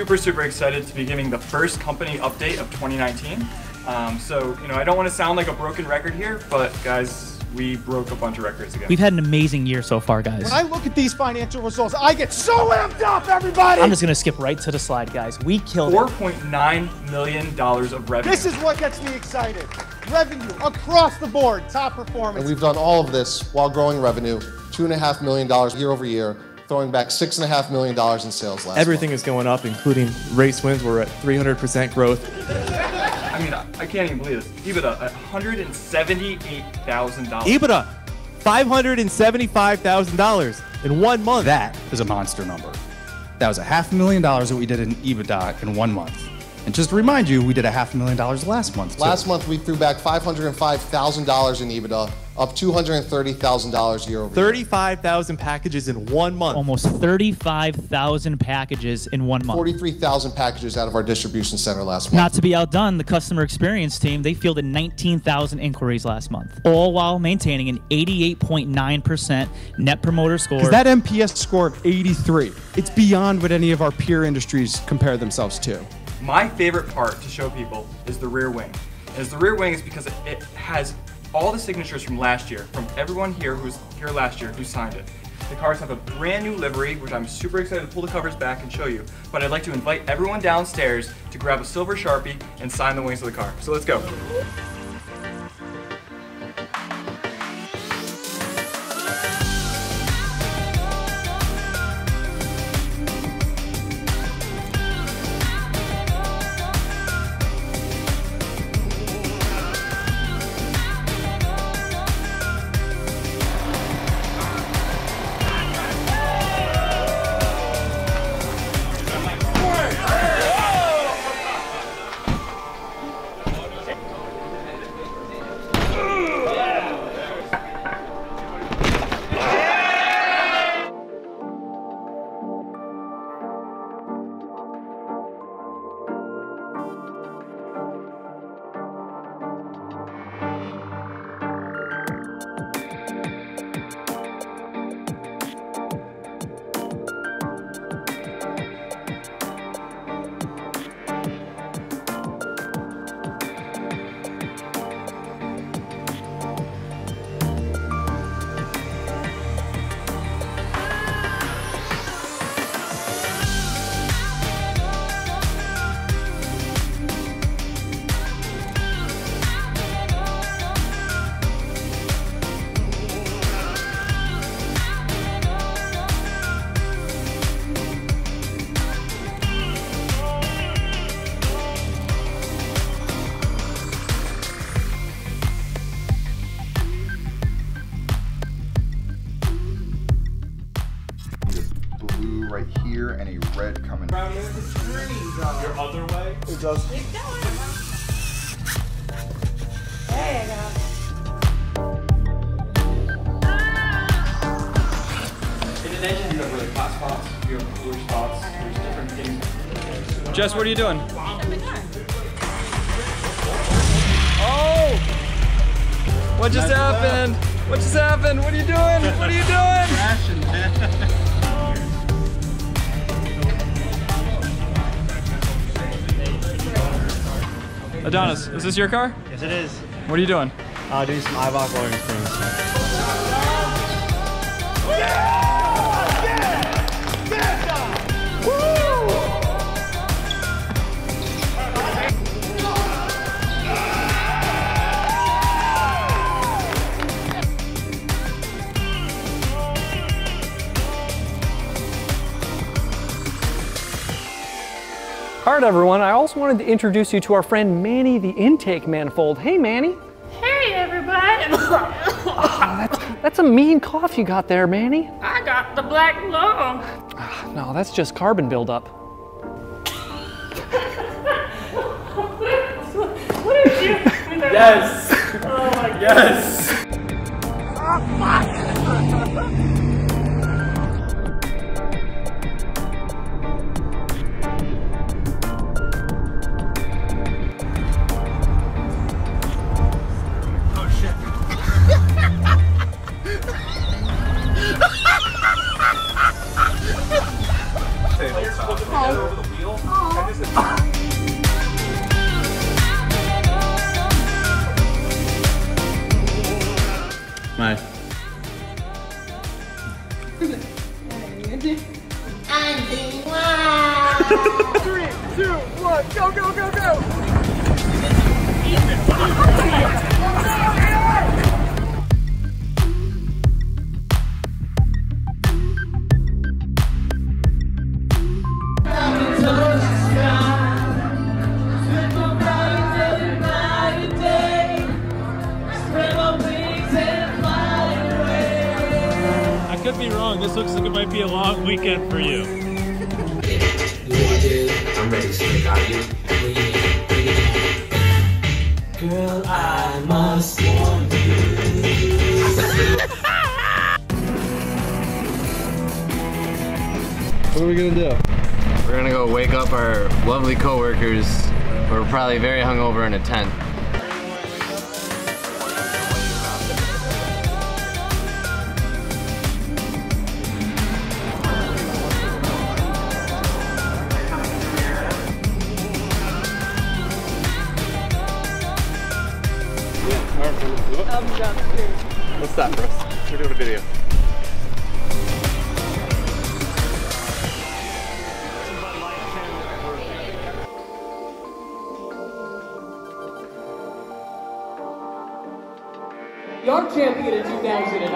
super excited to be giving the first company update of 2019. So, I don't want to sound like a broken record here, but guys, we broke a bunch of records again. We've had an amazing year so far, guys. When I look at these financial results, I get so amped up, everybody! I'm just going to skip right to the slide, guys. We killed $4.9 million of revenue. This is what gets me excited. Revenue across the board, top performance. And we've done all of this while growing revenue, $2.5 million year over year, throwing back $6.5 million in sales last Everything month. is going up, including race wins. We're at 300% growth. I mean, I can't even believe this. EBITDA at $178,000. EBITDA, $575,000 in 1 month. That is a monster number. That was $500,000 that we did in EBITDA in 1 month. And just to remind you, we did $500,000 last month, too. Last month, we threw back $505,000 in EBITDA, up $230,000 year over year. 35,000 packages in 1 month. almost 35,000 packages in 1 month. 43,000 packages out of our distribution center last month. Not to be outdone, the customer experience team, they fielded 19,000 inquiries last month, all while maintaining an 88.9% net promoter score. Because that NPS score of 83, it's beyond what any of our peer industries compare themselves to. My favorite part to show people is the rear wing. The rear wing is because it has all the signatures from last year, from everyone here who was here last year who signed it. The cars have a brand new livery, which I'm super excited to pull the covers back and show you, but I'd like to invite everyone downstairs to grab a silver Sharpie and sign the wings of the car. So let's go. Right here and a red coming. Your other way? It does. Keep going. There you go. In an engine, you have really hot spots, you have cooler spots, there's different things. Jess, what are you doing? Oh! What just happened? What just happened? What are you doing? What are you doing? Crashing, man. Adonis, is this your car? Yes, it is. What are you doing? Doing some eyeball rolling springs. All right, everyone, I also wanted to introduce you to our friend Manny the intake manifold. Hey, Manny. Hey, everybody. That's a mean cough you got there, Manny. I got the black lung. No, that's just carbon buildup. What did you do? Yes! Oh my God. Yes! Oh, fuck! Over the wheel. Bye. Three, two, one, go, go, go, go! I could be wrong. This looks like it might be a long weekend for you. I'm ready to stick on you. Girl, I must warn you. What are we gonna do? We're gonna go wake up our lovely coworkers who are probably very hungover in a tent. What's that, bro? We're doing a video. Your champion in 2009.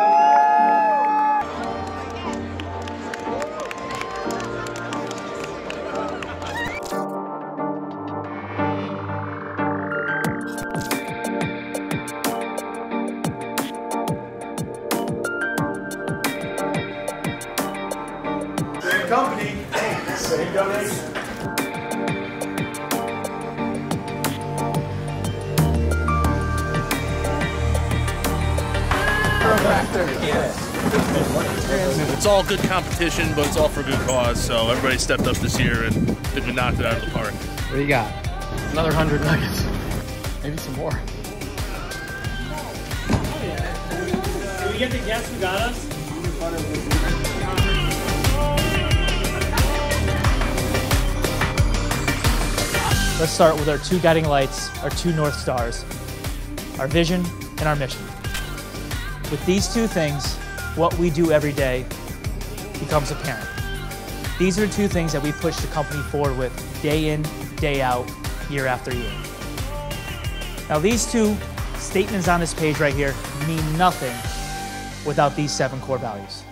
Same company, same donation. It's all good competition, but it's all for good cause. So everybody stepped up this year and they've been knocked it out of the park. What do you got? Another 100 nuggets. Maybe some more. Can we get the guest who got us? Let's start with our two guiding lights, our two North Stars, our vision and our mission. With these two things, what we do every day becomes apparent. These are two things that we push the company forward with day in, day out, year after year. Now these two statements on this page right here mean nothing without these 7 core values.